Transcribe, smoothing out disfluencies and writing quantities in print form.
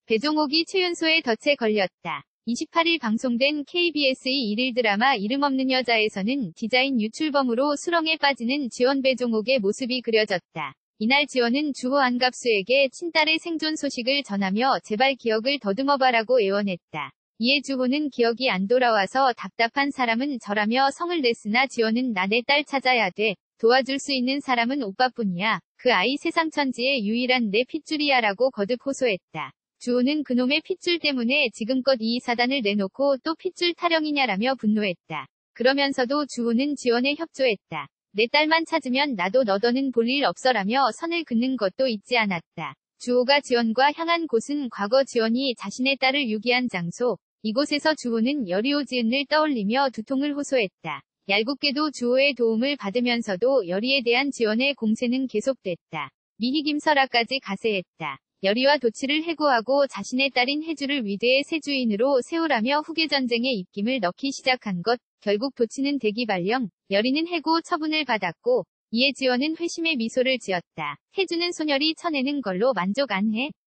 배종옥이 최윤소의 덫에 걸렸다. 28일 방송된 KBS의 일일 드라마 이름 없는 여자에서는 디자인 유출범으로 수렁에 빠지는 지원 배종옥의 모습이 그려졌다. 이날 지원은 주호 안갑수에게 친딸의 생존 소식을 전하며 제발 기억을 더듬어봐라고 애원했다. 이에 주호는 기억이 안 돌아와서 답답한 사람은 저라며 성을 냈으나 지원은 나 내 딸 찾아야 돼. 도와줄 수 있는 사람은 오빠뿐이야. 그 아이 세상 천지의 유일한 내 핏줄이야라고 거듭 호소했다. 주호는 그놈의 핏줄 때문에 지금껏 이 사단을 내놓고 또 핏줄 타령이냐라며 분노했다. 그러면서도 주호는 지원에 협조했다. 내 딸만 찾으면 나도 너더는 볼 일 없어라며 선을 긋는 것도 잊지 않았다. 주호가 지원과 향한 곳은 과거 지원이 자신의 딸을 유기한 장소. 이곳에서 주호는 여리오지은을 떠올리며 두통을 호소했다. 얄궂게도 주호의 도움을 받으면서도 여리에 대한 지원의 공세는 계속됐다. 미희김설아까지 가세했다. 여리와 도치를 해고하고 자신의 딸인 혜주를 위대의 새 주인으로 세우라며 후계전쟁에 입김을 넣기 시작한 것. 결국 도치는 대기발령, 여리는 해고 처분을 받았고 이에 지원은 회심의 미소를 지었다. 혜주는 소녀리 쳐내는 걸로 만족 안 해?